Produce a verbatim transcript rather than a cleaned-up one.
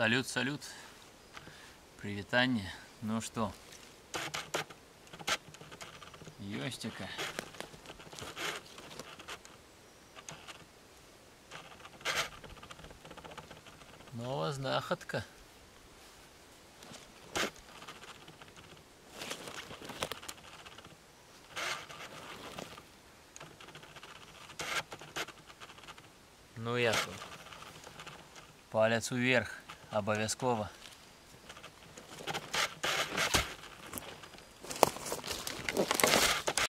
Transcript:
Салют, салют. Привитание. Ну что? Ёстика. Нова знаходка. Ну як? Палец уверх. Обовязково.